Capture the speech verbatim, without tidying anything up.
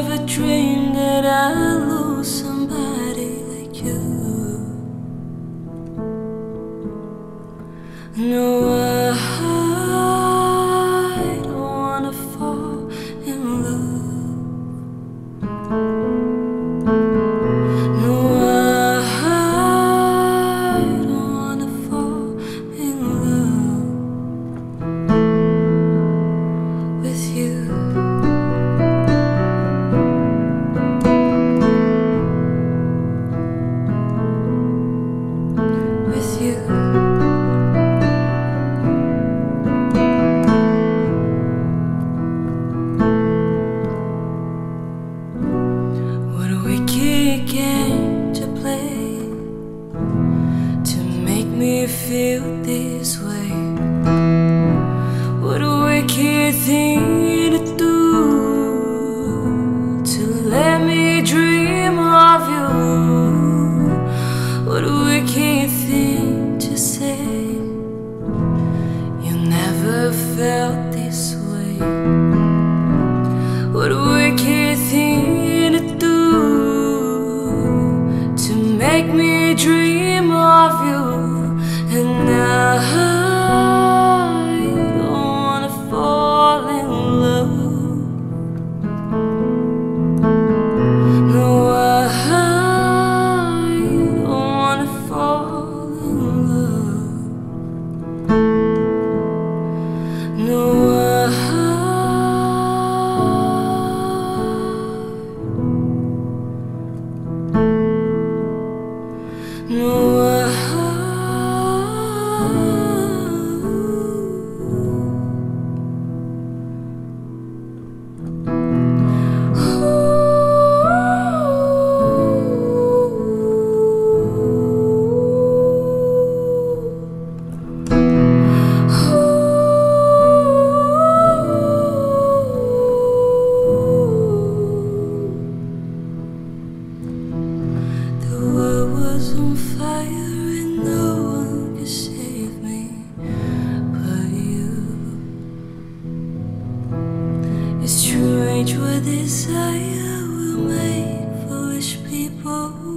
never dreamed that I'd lose somebody like you. No, I don't wanna fall in love. No, I don't wanna fall in love with you. With you. What a wicked game to play to make me feel this way. What a wicked thing to do to let me dream of you. What a wicked thing to say. You never felt this way. What a wicked thing to do to make me dream of you. And now I don't wanna fall in love. No, I don't wanna fall in love. No, I No, the world was on fire and no one could save me but you. It's strange what desire will make foolish people